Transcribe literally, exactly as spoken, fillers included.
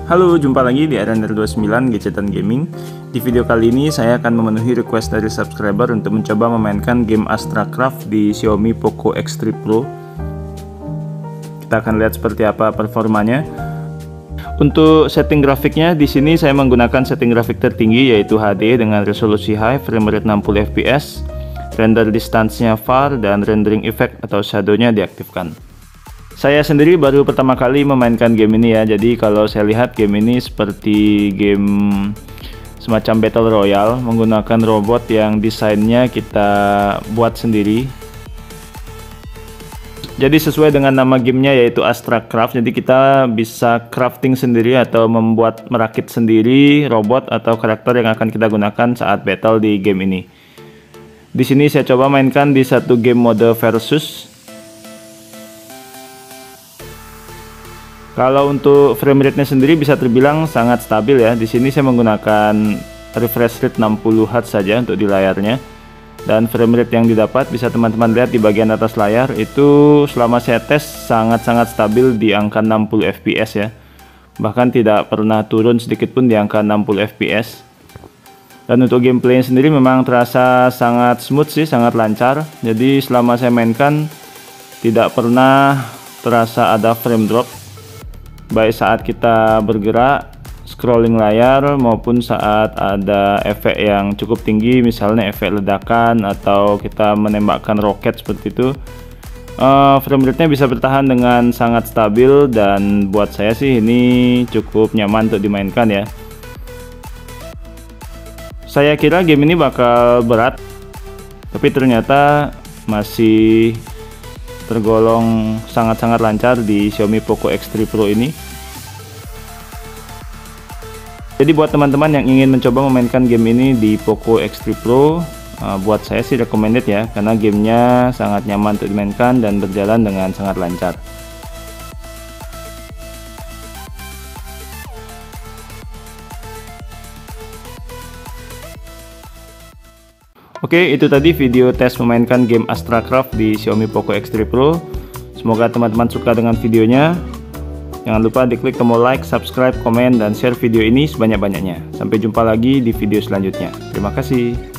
Halo, jumpa lagi di Arender dua puluh sembilan Gadgetan Gaming. Di video kali ini saya akan memenuhi request dari subscriber untuk mencoba memainkan game Astracraft di Xiaomi Poco X tiga Pro. Kita akan lihat seperti apa performanya. Untuk setting grafiknya di sini saya menggunakan setting grafik tertinggi yaitu H D dengan resolusi high, frame rate enam puluh F P S, render distance-nya far, dan rendering effect atau shadow-nya diaktifkan. Saya sendiri baru pertama kali memainkan game ini ya, jadi kalau saya lihat game ini seperti game semacam Battle Royale menggunakan robot yang desainnya kita buat sendiri. Jadi sesuai dengan nama gamenya yaitu Astracraft, jadi kita bisa crafting sendiri atau membuat merakit sendiri robot atau karakter yang akan kita gunakan saat battle di game ini. Di sini saya coba mainkan di satu game mode versus. Kalau untuk frame rate-nya sendiri bisa terbilang sangat stabil ya. Di sini saya menggunakan refresh rate enam puluh hertz saja untuk di layarnya. Dan frame rate yang didapat bisa teman-teman lihat di bagian atas layar itu selama saya tes sangat-sangat stabil di angka enam puluh F P S ya. Bahkan tidak pernah turun sedikit pun di angka enam puluh F P S. Dan untuk gameplay sendiri memang terasa sangat smooth sih, sangat lancar. Jadi selama saya mainkan tidak pernah terasa ada frame drop, baik saat kita bergerak, scrolling layar, maupun saat ada efek yang cukup tinggi, misalnya efek ledakan atau kita menembakkan roket seperti itu. uh, Frame rate-nya bisa bertahan dengan sangat stabil dan buat saya sih ini cukup nyaman untuk dimainkan ya. Saya kira game ini bakal berat, tapi ternyata masih tergolong sangat-sangat lancar di Xiaomi Poco X tiga Pro ini. Jadi buat teman-teman yang ingin mencoba memainkan game ini di Poco X tiga Pro, uh, buat saya sih recommended ya, karena gamenya sangat nyaman untuk dimainkan dan berjalan dengan sangat lancar. Oke, itu tadi video tes memainkan game Astracraft di Xiaomi Poco X tiga Pro. Semoga teman-teman suka dengan videonya. Jangan lupa diklik tombol like, subscribe, komen, dan share video ini sebanyak-banyaknya. Sampai jumpa lagi di video selanjutnya. Terima kasih.